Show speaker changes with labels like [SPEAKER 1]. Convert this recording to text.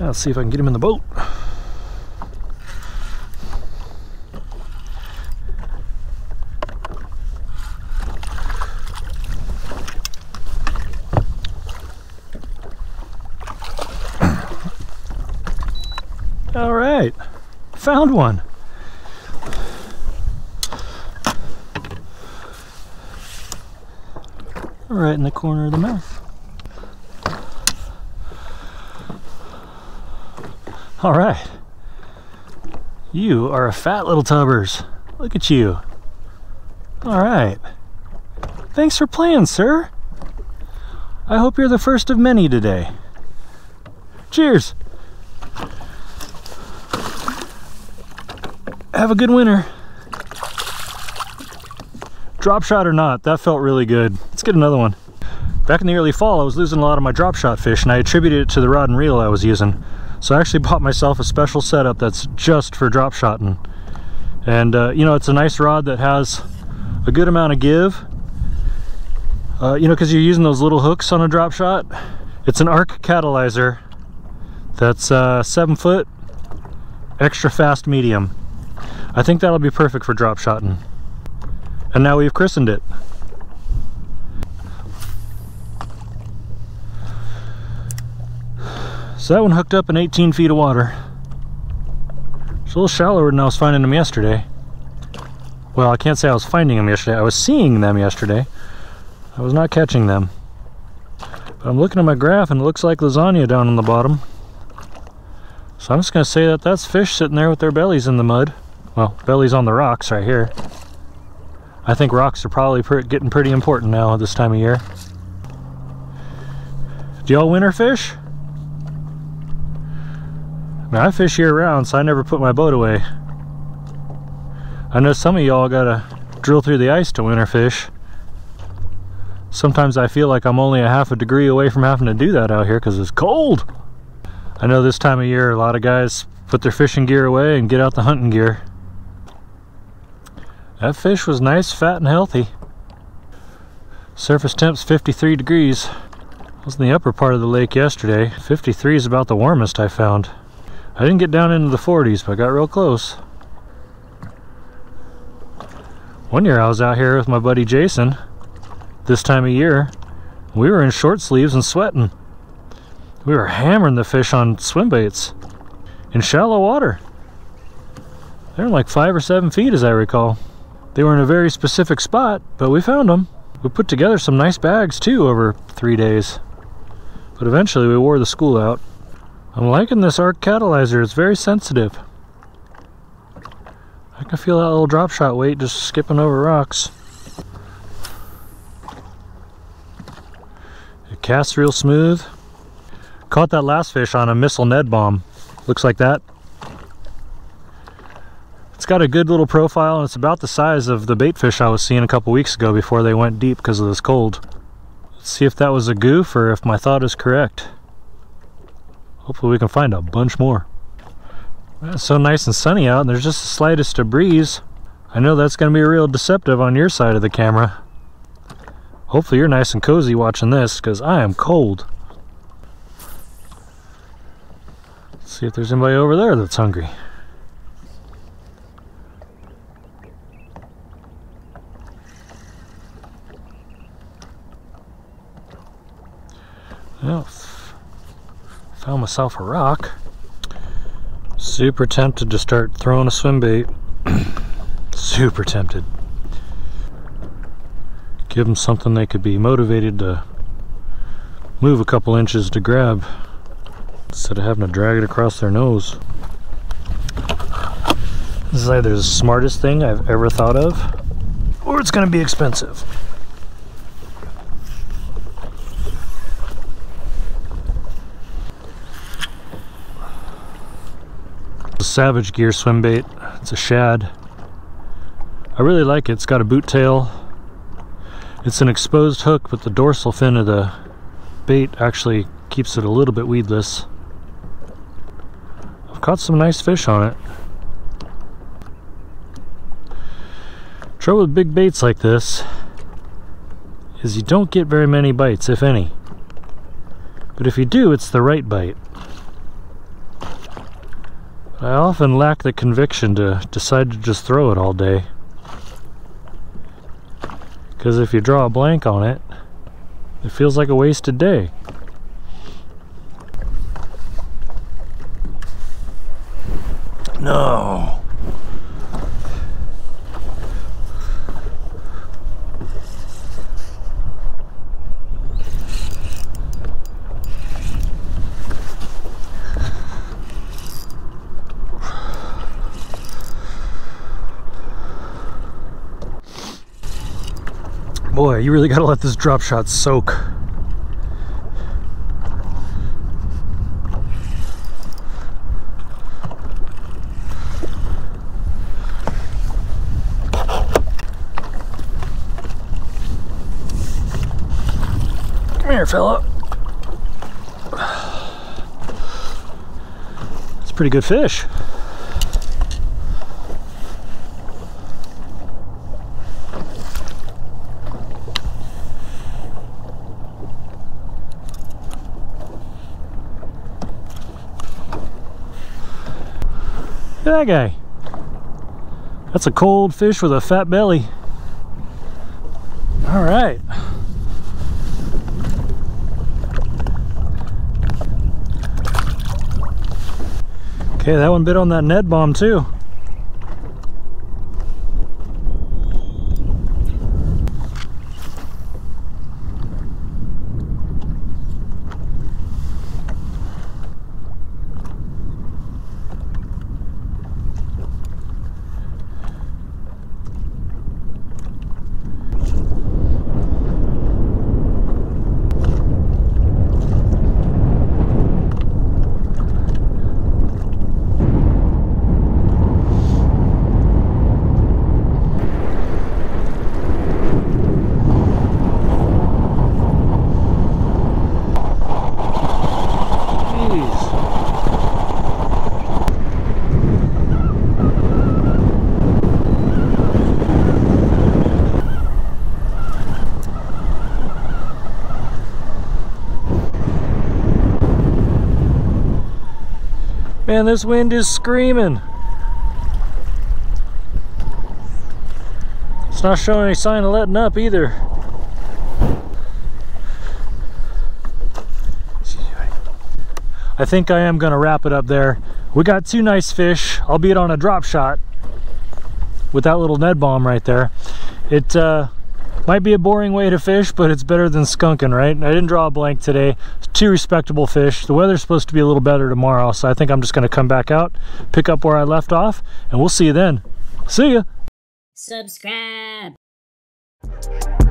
[SPEAKER 1] Let's see if I can get him in the boat. All right, found one. Right in the corner of the mouth. All right. You are a fat little tubbers. Look at you. All right. Thanks for playing, sir. I hope you're the first of many today. Cheers. Have a good winter. Drop shot or not, that felt really good. Let's get another one. Back in the early fall, I was losing a lot of my drop shot fish, and I attributed it to the rod and reel I was using. So I actually bought myself a special setup that's just for drop shotting. And you know, it's a nice rod that has a good amount of give. You know, because you're using those little hooks on a drop shot. It's an arc catalyzer that's 7 foot, extra fast medium. I think that'll be perfect for drop shotting. And now we've christened it. So that one hooked up in 18 feet of water. It's a little shallower than I was finding them yesterday. Well, I can't say I was finding them yesterday. I was seeing them yesterday. I was not catching them. But I'm looking at my graph and it looks like lasagna down on the bottom. So I'm just going to say that that's fish sitting there with their bellies in the mud. Well, bellies on the rocks right here. I think rocks are probably getting pretty important now at this time of year. Do y'all winter fish? I mean, I fish year round, so I never put my boat away. I know some of y'all gotta drill through the ice to winter fish. Sometimes I feel like I'm only a half a degree away from having to do that out here because it's cold. I know this time of year a lot of guys put their fishing gear away and get out the hunting gear. That fish was nice, fat, and healthy. Surface temp's 53 degrees. I was in the upper part of the lake yesterday. 53 is about the warmest I found. I didn't get down into the 40s, but I got real close. One year I was out here with my buddy Jason, this time of year. We were in short sleeves and sweating. We were hammering the fish on swim baits in shallow water. They're in like 5 or 7 feet, as I recall. They were in a very specific spot, but we found them. We put together some nice bags too over 3 days. But eventually we wore the school out. I'm liking this arc catalyzer, it's very sensitive. I can feel that little drop shot weight just skipping over rocks. It casts real smooth. Caught that last fish on a missile Ned bomb. Looks like that. It's got a good little profile and it's about the size of the bait fish I was seeing a couple weeks ago before they went deep because of this cold. Let's see if that was a goof or if my thought is correct. Hopefully we can find a bunch more. It's so nice and sunny out and there's just the slightest of breeze. I know that's going to be real deceptive on your side of the camera. Hopefully you're nice and cozy watching this because I am cold. Let's see if there's anybody over there that's hungry. Well, found myself a rock. Super tempted to start throwing a swim bait. Super tempted. Give them something they could be motivated to move a couple inches to grab instead of having to drag it across their nose. This is either the smartest thing I've ever thought of, or it's going to be expensive. Savage Gear swim bait. It's a shad. I really like it. It's got a boot tail. It's an exposed hook, but the dorsal fin of the bait actually keeps it a little bit weedless. I've caught some nice fish on it. Trouble with big baits like this is you don't get very many bites, if any. But if you do, it's the right bite. I often lack the conviction to decide to just throw it all day. Because if you draw a blank on it, it feels like a wasted day. No. Boy, you really gotta let this drop shot soak. Come here, fella. That's a pretty good fish. Look at that guy. That's a cold fish with a fat belly. All right. Okay, that one bit on that Ned bomb too. Man, this wind is screaming. It's not showing any sign of letting up either. I think I am gonna wrap it up there. We got two nice fish, albeit on a drop shot with that little Ned bomb right there. It might be a boring way to fish, but it's better than skunking, right? I didn't draw a blank today. Two respectable fish. The weather's supposed to be a little better tomorrow, so I think I'm just gonna come back out, pick up where I left off, and we'll see you then. See ya!
[SPEAKER 2] Subscribe!